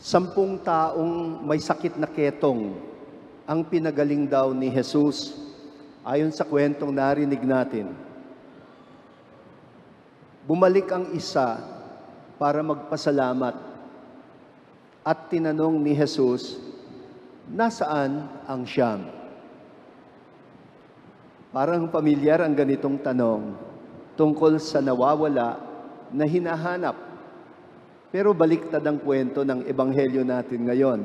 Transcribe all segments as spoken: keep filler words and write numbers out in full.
Sampung taong may sakit na ketong ang pinagaling daw ni Jesus ayon sa kwentong narinig natin. Bumalik ang isa para magpasalamat at tinanong ni Jesus, nasaan ang siyam? Parang pamilyar ang ganitong tanong tungkol sa nawawala na hinahanap. Pero baliktad ang kwento ng ebanghelyo natin ngayon.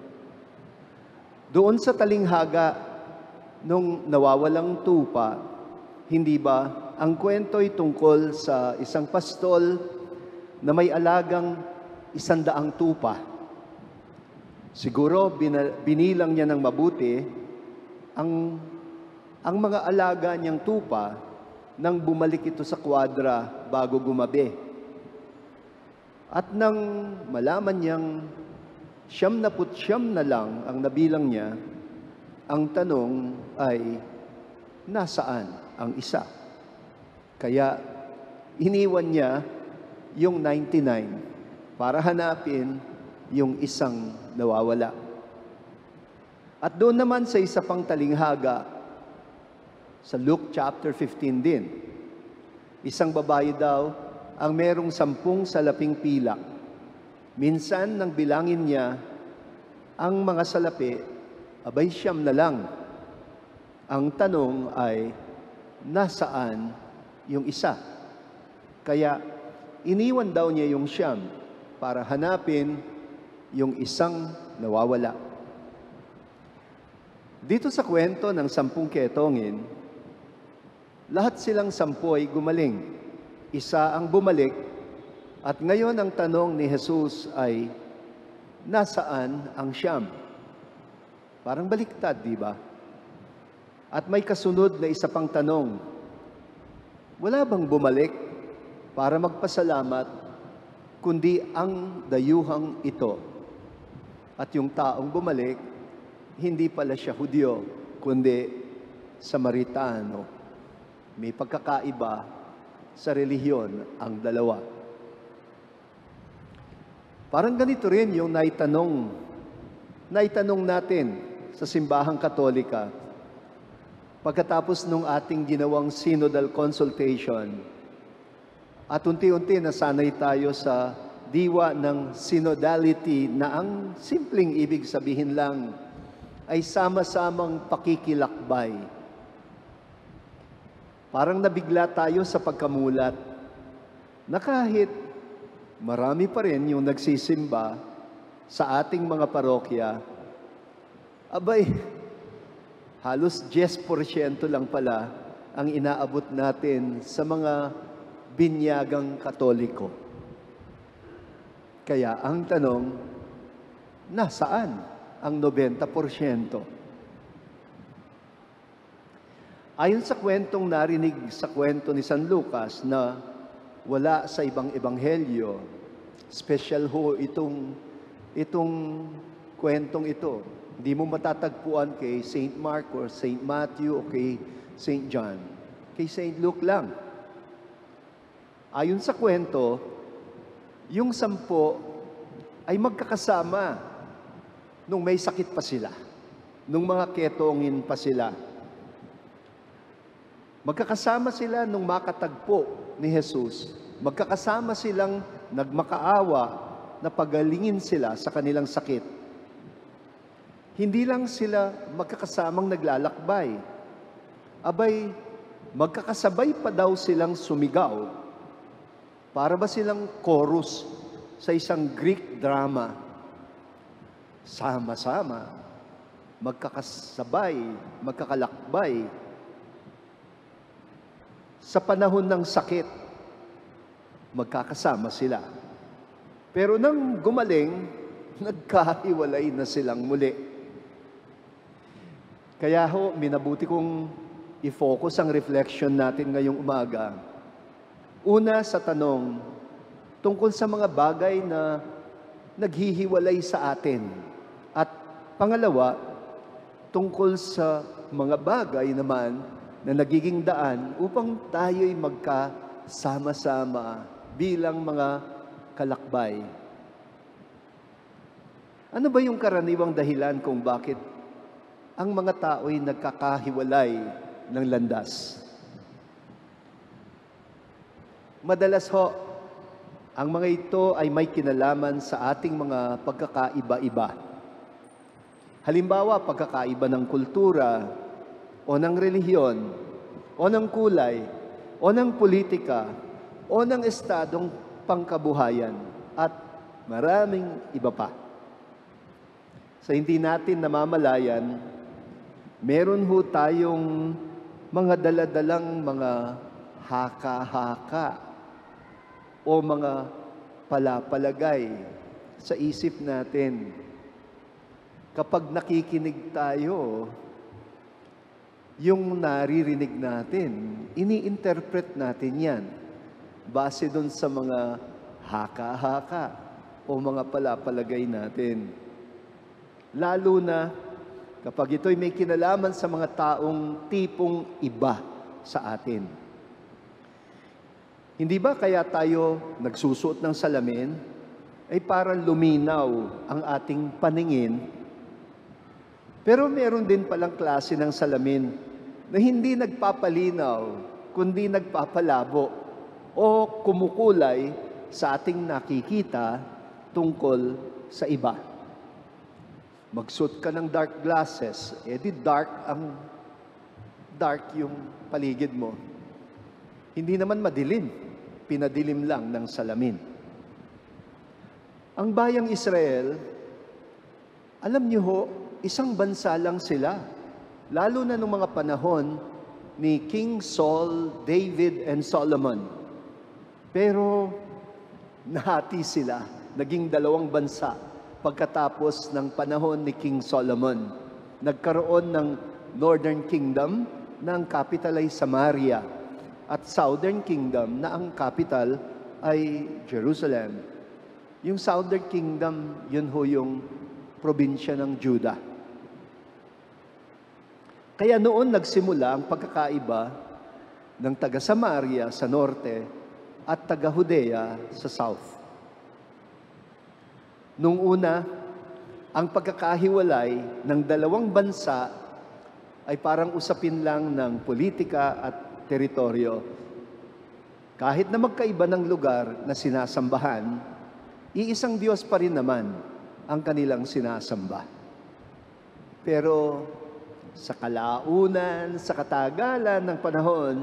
Doon sa talinghaga nung nawawalang tupa, hindi ba ang kwento ay tungkol sa isang pastol na may alagang isandaang tupa. Siguro binilang niya ng mabuti ang, ang mga alaga niyang tupa nang bumalik ito sa kwadra bago gumabi. At nang malaman niyang siyam na put siyam na lang ang nabilang niya, ang tanong ay, nasaan ang isa? Kaya iniwan niya yung ninety-nine para hanapin yung isang nawawala. At doon naman sa isa pang talinghaga, sa Luke chapter fifteen din, isang babae daw ang merong sampung salaping pilak. Minsan nang bilangin niya ang mga salapi, abay siyam na lang. Ang tanong ay, nasaan yung isa? Kaya iniwan daw niya yung siyam para hanapin yung isang nawawala. Dito sa kwento ng sampung ketongin, lahat silang sampu ay gumaling. Isa ang bumalik, at ngayon ang tanong ni Jesus ay, nasaan ang siyam? Parang baliktad, di ba? At may kasunod na isa pang tanong, wala bang bumalik para magpasalamat, kundi ang dayuhang ito? At yung taong bumalik, hindi pala siya Hudyo, kundi Samaritano. May pagkakaiba sa relihiyon ang dalawa. Parang ganito rin yung naitanong, naitanong natin sa simbahang Katolika pagkatapos nung ating ginawang synodal consultation. At unti-unti nasanay tayo sa diwa ng synodality na ang simpleng ibig sabihin lang ay sama-samang pakikilakbay. Parang nabigla tayo sa pagkamulat na kahit marami pa rin yung nagsisimba sa ating mga parokya, abay, halos ten porsyento lang pala ang inaabot natin sa mga binyagang Katoliko. Kaya ang tanong, nasaan ang ninety porsyento? Ayon sa kwentong narinig sa kwento ni San Lucas na wala sa ibang ebanghelyo, special ho itong, itong kwentong ito. Hindi mo matatagpuan kay Saint Mark or Saint Matthew o kay Saint John. Kay Saint Luke lang. Ayon sa kwento, yung sampo ay magkakasama nung may sakit pa sila, nung mga ketongin pa sila. Magkakasama sila nung makatagpo ni Jesus. Magkakasama silang nagmakaawa na pagalingin sila sa kanilang sakit. Hindi lang sila magkakasamang naglalakbay. Abay, magkakasabay pa daw silang sumigaw. Para ba silang chorus sa isang Greek drama? Sama-sama, magkakasabay, magkakalakbay, sa panahon ng sakit, magkakasama sila. Pero nang gumaling, nagkahiwalay na silang muli. Kaya ho, minabuti kong i-focus ang reflection natin ngayong umaga. Una sa tanong, tungkol sa mga bagay na naghihiwalay sa atin. At pangalawa, tungkol sa mga bagay naman na nagiging daan upang tayo'y magkasama-sama bilang mga kalakbay. Ano ba yung karaniwang dahilan kung bakit ang mga tao'y nagkakahiwalay ng landas? Madalas ho, ang mga ito ay may kinalaman sa ating mga pagkakaiba-iba. Halimbawa, pagkakaiba ng kultura, o ng relihiyon, o ng kulay, o ng politika, o ng estadong pangkabuhayan, at maraming iba pa. Sa hindi natin namamalayan, meron ho tayong mga daladalang mga haka-haka o mga palapalagay sa isip natin. Kapag nakikinig tayo, yung naririnig natin, ini-interpret natin yan base dun sa mga haka-haka o mga palapalagay natin. Lalo na kapag ito'y may kinalaman sa mga taong tipong iba sa atin. Hindi ba kaya tayo nagsusuot ng salamin ay para luminaw ang ating paningin? Pero meron din palang klase ng salamin na hindi nagpapalinaw, kundi nagpapalabo o kumukulay sa ating nakikita tungkol sa iba. Magsuot ka ng dark glasses, edi dark ang dark yung paligid mo. Hindi naman madilim, pinadilim lang ng salamin. Ang bayang Israel, alam niyo ho, isang bansa lang sila. Lalo na nung mga panahon ni King Saul, David, and Solomon. Pero nahati sila, naging dalawang bansa pagkatapos ng panahon ni King Solomon. Nagkaroon ng Northern Kingdom na ang capital ay Samaria at Southern Kingdom na ang capital ay Jerusalem. Yung Southern Kingdom, yun ho yung probinsya ng Judah. Kaya noon nagsimula ang pagkakaiba ng taga-Samaria sa norte at taga-Judea sa south. Nung una, ang pagkakahiwalay ng dalawang bansa ay parang usapin lang ng politika at teritoryo. Kahit na magkaiba ng lugar na sinasambahan, iisang Diyos pa rin naman ang kanilang sinasamba. Pero sa kalaunan, sa katagalan ng panahon,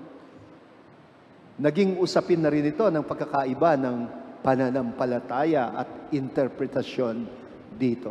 naging usapin na rin ito ng pagkakaiba ng pananampalataya at interpretasyon dito.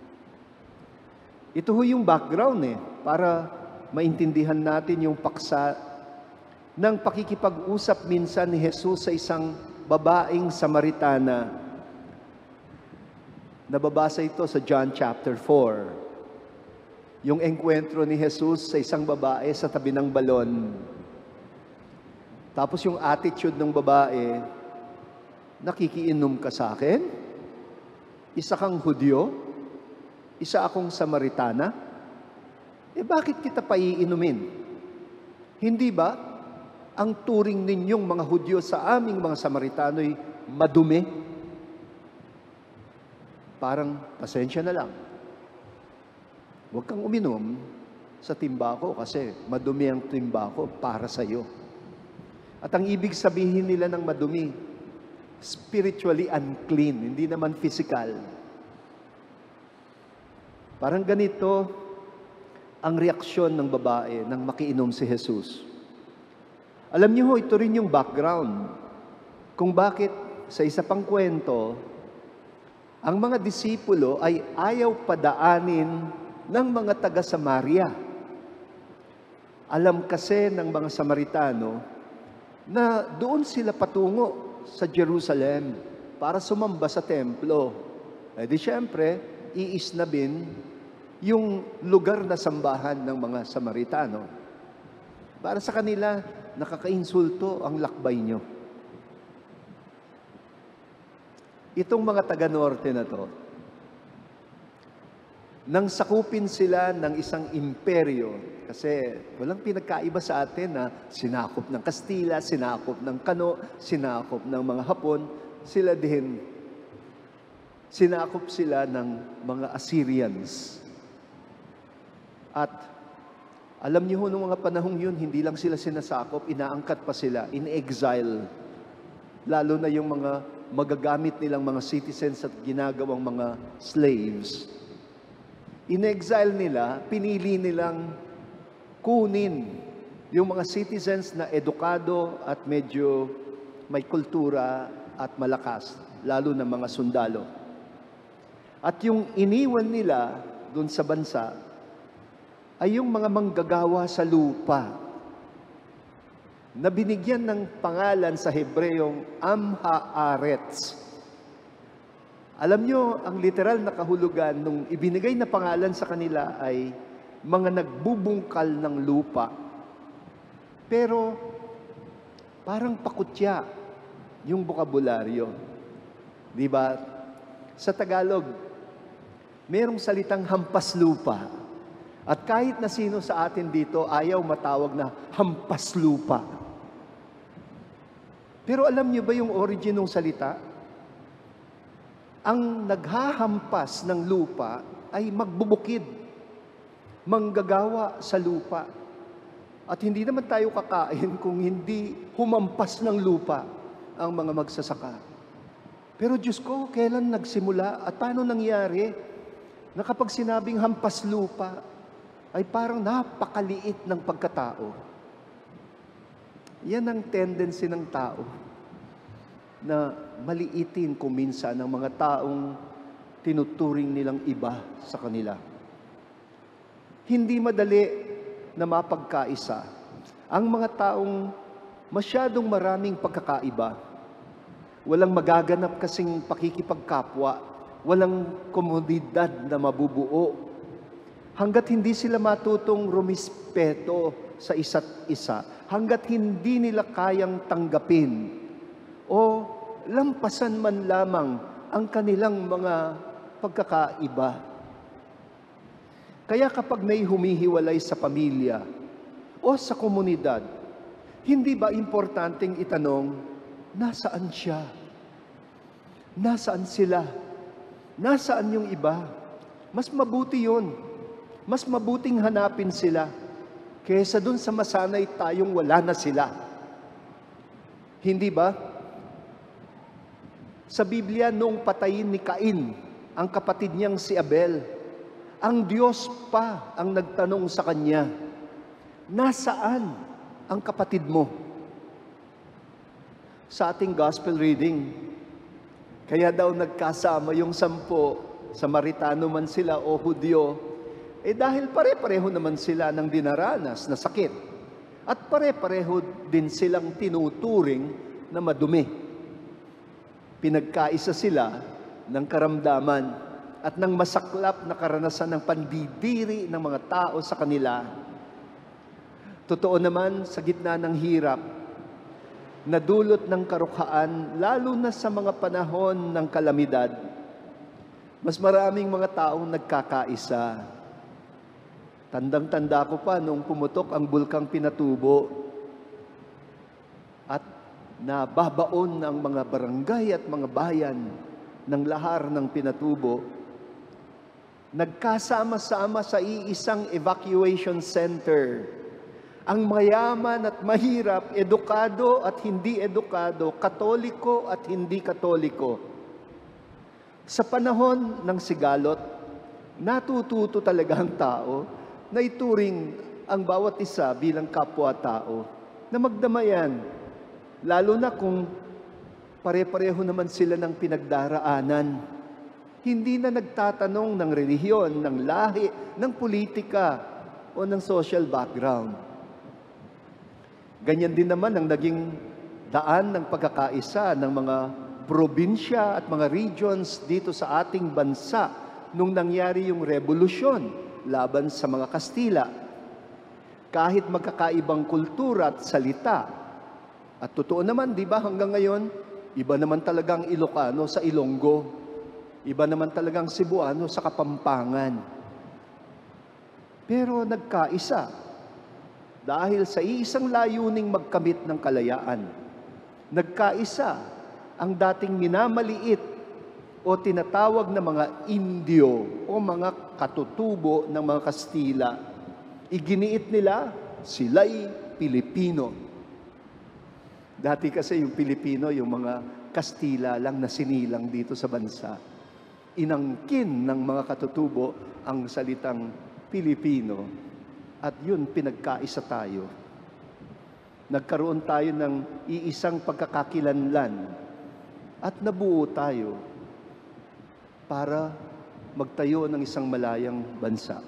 Ito ho yung background eh, para maintindihan natin yung paksa ng pakikipag-usap minsan ni Jesus sa isang babaeng Samaritana. Nababasa ito sa John chapter four. Yung engkwentro ni Jesus sa isang babae sa tabi ng balon. Tapos yung attitude ng babae, nakikiinom ka sa akin? Isa kang Hudyo? Isa akong Samaritana? Eh bakit kita paiinumin? Hindi ba ang turing ninyong mga Hudyo sa aming mga Samaritano'y madumi? Parang pasensya na lang. Huwag kang uminom sa timba ko kasi madumi ang timba ko para sa iyo. At ang ibig sabihin nila ng madumi, spiritually unclean, hindi naman physical. Parang ganito ang reaksyon ng babae nang makiinom si Jesus. Alam niyo ho, ito rin yung background kung bakit sa isa pang kwento, ang mga disipulo ay ayaw padaanin ng mga taga-Samaria. Alam kasi ng mga Samaritano na doon sila patungo sa Jerusalem para sumamba sa templo. Eh di syempre, iisnabin yung lugar na sambahan ng mga Samaritano. Para sa kanila, nakakainsulto ang lakbay nyo. Itong mga taga-norte na to, nang sakupin sila ng isang imperyo, kasi walang pinagkaiba sa atin na sinakop ng Kastila, sinakop ng Kano, sinakop ng mga Hapon, sila din. Sinakop sila ng mga Assyrians. At alam niyo ho, noong mga panahong yun, hindi lang sila sinasakop, inaangkat pa sila, in exile. Lalo na yung mga magagamit nilang mga citizens at ginagawang mga slaves. In exile nila, pinili nilang kunin yung mga citizens na edukado at medyo may kultura at malakas, lalo na mga sundalo. At yung iniwan nila doon sa bansa ay yung mga manggagawa sa lupa na binigyan ng pangalan sa Hebreyong Am-Haaretz. Alam nyo, ang literal na kahulugan nung ibinigay na pangalan sa kanila ay mga nagbubungkal ng lupa. Pero parang pakutya yung bokabularyo. Di ba? Sa Tagalog, merong salitang hampas lupa. At kahit na sino sa atin dito, ayaw matawag na hampas lupa. Pero alam niyo ba yung origin ng salita? Ang naghahampas ng lupa ay magbubukid, manggagawa sa lupa. At hindi naman tayo kakain kung hindi humampas ng lupa ang mga magsasaka. Pero Diyos ko, kailan nagsimula at paano nangyari na kapag sinabing hampas lupa, ay parang napakaliit ng pagkatao. Yan ang tendency ng tao, na maliitin kuminsan ng mga taong tinuturing nilang iba sa kanila. Hindi madali na mapagkaisa ang mga taong masyadong maraming pagkakaiba. Walang magaganap kasing pakikipagkapwa, walang komunidad na mabubuo hanggat hindi sila matutong rumispeto sa isa't isa, hanggat hindi nila kayang tanggapin o lampasan man lamang ang kanilang mga pagkakaiba. Kaya kapag may humihiwalay sa pamilya o sa komunidad, hindi ba importanteng itanong, nasaan siya? Nasaan sila? Nasaan yung iba? Mas mabuti yun. Mas mabuting hanapin sila kaysa dun sa masanay tayong wala na sila. Hindi ba? Sa Biblia, noong patayin ni Cain, ang kapatid niyang si Abel, ang Diyos pa ang nagtanong sa kanya, nasaan ang kapatid mo? Sa ating gospel reading, kaya daw nagkasama yung sampo, Samaritano man sila o Hudyo, eh dahil pare-pareho naman sila ng dinaranas na sakit. At pare-pareho din silang tinuturing na madumi. Pinagkaisa sila ng karamdaman at ng masaklap na karanasan ng pandidiri ng mga tao sa kanila. Totoo naman, sa gitna ng hirap, na dulot ng karukhaan, lalo na sa mga panahon ng kalamidad, mas maraming mga taong nagkakaisa. Tandang-tanda ko pa nung pumutok ang bulkang Pinatubo at nababaon ang mga barangay at mga bayan ng lahar ng Pinatubo. Nagkasama-sama sa iisang evacuation center. Ang mayaman at mahirap, edukado at hindi edukado, katoliko at hindi katoliko. Sa panahon ng sigalot, natututo talaga ang tao na ituring ang bawat isa bilang kapwa-tao na magdamayan, lalo na kung pare-pareho naman sila ng pinagdaraanan. Hindi na nagtatanong ng relihiyon, ng lahi, ng politika o ng social background. Ganyan din naman ang naging daan ng pagkakaisa ng mga probinsya at mga regions dito sa ating bansa nung nangyari yung revolusyon laban sa mga Kastila. Kahit magkakaibang kultura at salita, at totoo naman, di ba, hanggang ngayon, iba naman talagang Ilocano sa Ilonggo, iba naman talagang Cebuano sa Kapampangan. Pero nagkaisa dahil sa iisang layuning magkamit ng kalayaan. Nagkaisa ang dating minamaliit o o tinatawag na mga Indio o mga katutubo ng mga Kastila, iginiit nila sila'y Pilipino. Dati kasi yung Pilipino, yung mga Kastila lang na sinilang dito sa bansa. Inangkin ng mga katutubo ang salitang Pilipino at yun pinagkaisa tayo. Nagkaroon tayo ng iisang pagkakakilanlan at nabuo tayo para magtayo ng isang malayang bansa.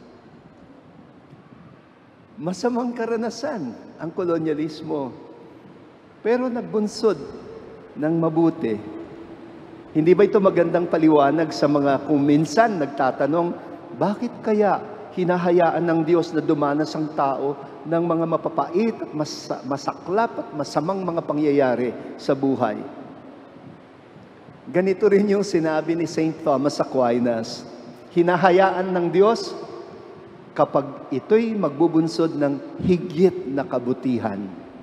Masamang karanasan ang kolonyalismo, pero nagbunsod ng mabuti. Hindi ba ito magandang paliwanag sa mga kung minsan nagtatanong, bakit kaya hinahayaan ng Diyos na dumanas ang tao ng mga mapapait at mas, masaklap at masamang mga pangyayari sa buhay? Ganito rin yung sinabi ni Saint Thomas Aquinas, hinahayaan ng Diyos kapag ito'y magbubunsod ng higit na kabutihan.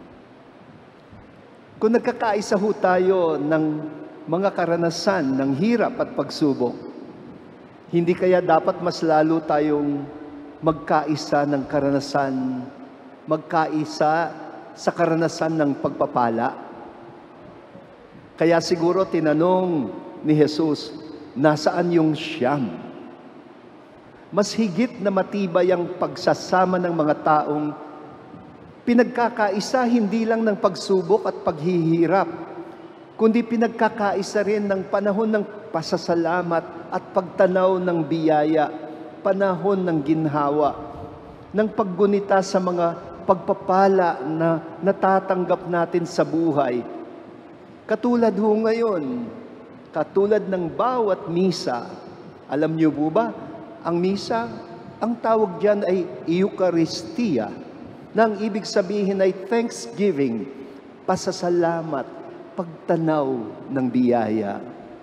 Kung nagkakaisa ho tayo ng mga karanasan ng hirap at pagsubok, hindi kaya dapat mas lalo tayong magkaisa ng karanasan, magkaisa sa karanasan ng pagpapala? Kaya siguro tinanong ni Jesus, nasaan yung siyam? Mas higit na matibay ang pagsasama ng mga taong pinagkakaisa hindi lang ng pagsubok at paghihirap, kundi pinagkakaisa rin ng panahon ng pasasalamat at pagtanaw ng biyaya, panahon ng ginhawa, ng paggunita sa mga pagpapala na natatanggap natin sa buhay. Katulad ho ngayon, katulad ng bawat misa. Alam niyo po ba, ang misa, ang tawag diyan ay Eucharistia, na ang ibig sabihin ay thanksgiving, pasasalamat, pagtanaw ng biyaya.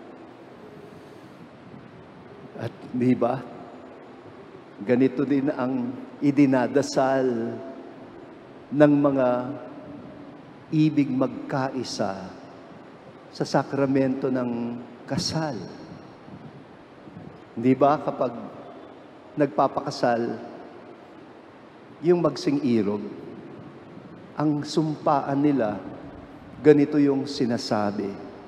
At di ba, ganito din ang idinadasal ng mga ibig magkaisa sa sakramento ng kasal. Di ba kapag nagpapakasal, yung magsing-irog, ang sumpaan nila, ganito yung sinasabi,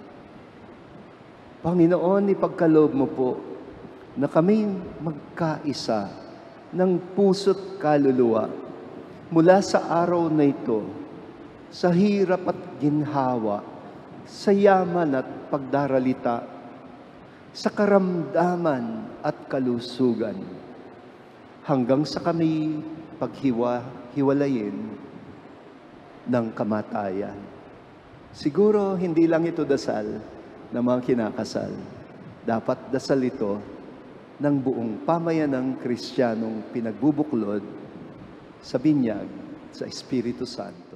Panginoon, ipagkaloob mo po na kami magkaisa ng puso't kaluluwa mula sa araw na ito, sa hirap at ginhawa, sa yaman at pagdaralita, sa karamdaman at kalusugan, hanggang sa kami paghiwa-hiwalayin ng kamatayan. Siguro hindi lang ito dasal ng mga kinakasal. Dapat dasal ito ng buong pamayanang Kristiyanong pinagbubuklod sa binyag sa Espiritu Santo.